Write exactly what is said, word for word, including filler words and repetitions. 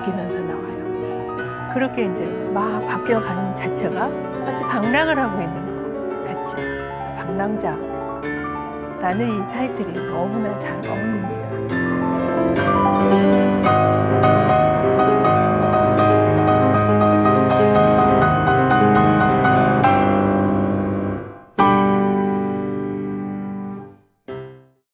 바뀌면서 나와요. 그렇게 이제 막 바뀌어가는 자체가 마치 방랑을 하고 있는 것 같지. 방랑자라는 이 타이틀이 너무나 잘 어울립니다.